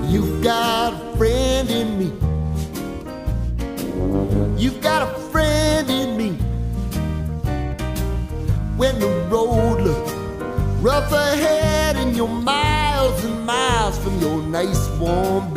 You've got a friend in me. You've got a friend in me. When the road looks rough ahead and you're miles and miles from your nice warm bed.